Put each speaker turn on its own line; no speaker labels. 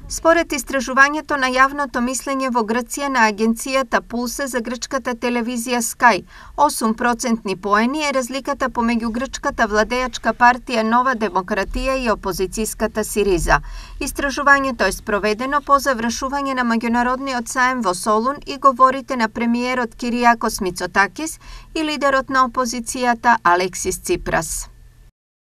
Според истражувањето на јавното мислење во Грција на агенцијата Пулсе за грчката телевизија Sky, 8% поени е разликата помеѓу грчката владеачка партија Нова демократија и опозицијската Сириза. Истражувањето е спроведено по завршување на меѓународниот саем во Солун и говорите на премиерот Киријакос Мицотакис и лидерот на опозицијата Алексис Ципрас.